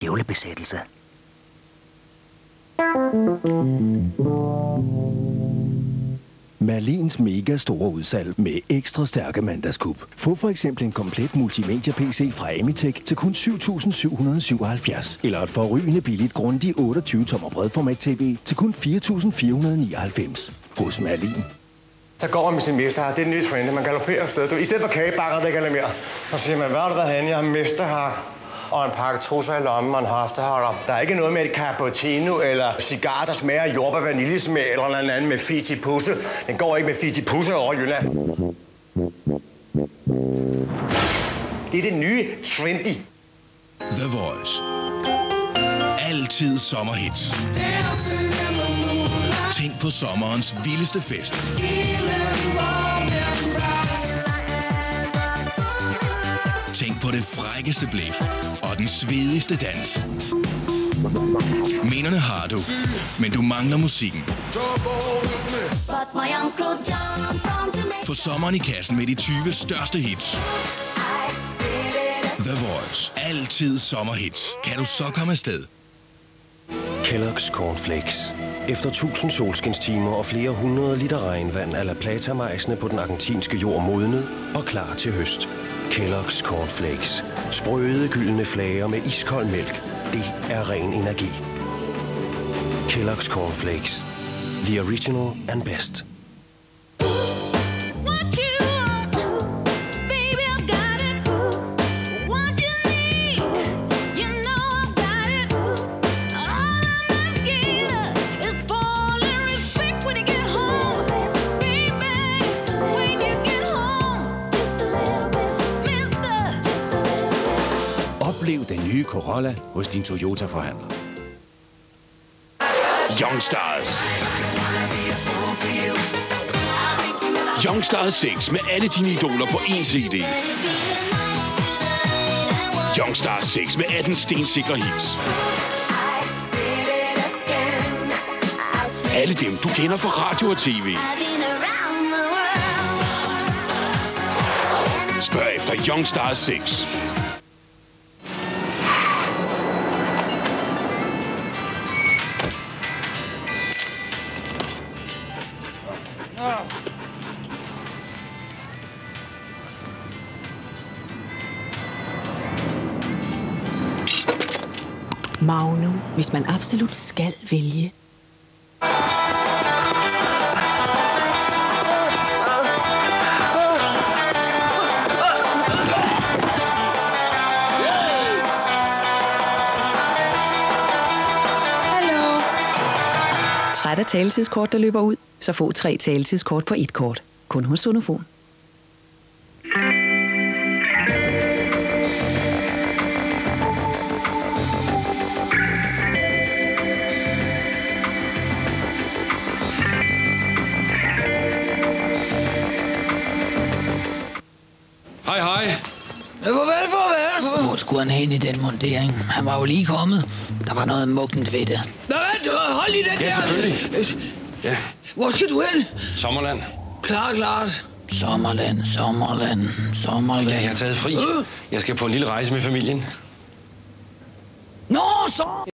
djævlebesættelse. Merlins mega store udsalg med ekstra stærke mandagskub. Få for eksempel en komplet multimedia-PC fra Amitech til kun 7.777. Eller et forrygende billigt grundigt 28-tommer bredformat-TV til kun 4.499. Hos Merlin. Der går man med sin mester her. Det er et nyt trend. Man galopperer afsted. I stedet for kagebakker, der ikke er mere. Og så siger man, hvad har du været henne? Jeg har mesterhak og en pakke trusser i lommen og en hofteholder. Der er ikke noget med et cappuccino eller cigar, der smager af jordbær vaniljesmag eller noget andet med fiti-pusse. Den går ikke med fiti-pusse over Jylland. Det er det nye trendy. The Voice. Altid sommerhits. Tænk på sommerens vildeste fest. Tænk på det frækkeste blik og den svedigste dans. Menerne har du, men du mangler musikken. Få sommeren i kassen med de 20 største hits. The Voice. Altid sommerhits. Kan du så komme afsted? Kellogg's Cornflakes. Efter 1000 solskinstimer og flere hundrede liter regnvand er La Plata-majsene på den argentinske jord modnet og klar til høst. Kellogg's Cornflakes. Sprøde, gyldne flager med iskold mælk. Det er ren energi. Kellogg's Cornflakes. The original and best. Oplev den nye Corolla hos din Toyota-forhandler. Youngstars. Youngstars 6 med alle dine idoler på én CD. Youngstars 6 med 18 stensikre hits. Alle dem, du kender fra radio og tv. Spørg efter Youngstars 6. Magnum, hvis man absolut skal vælge. Træt af taletidskort, der løber ud? Så få 3 taletidskort på 1 kort. Kun hos Sonofon. Hej, hej. Farvel. Hvor skulle han hen i den montering? Han var jo lige kommet. Der var noget muggent ved det. Nå, hold i den der. Ja, selvfølgelig. Ja. Hvor skal du hen? Sommerland. Klart. Sommerland. Ja, jeg har taget fri. Jeg skal på en lille rejse med familien. Nå, så...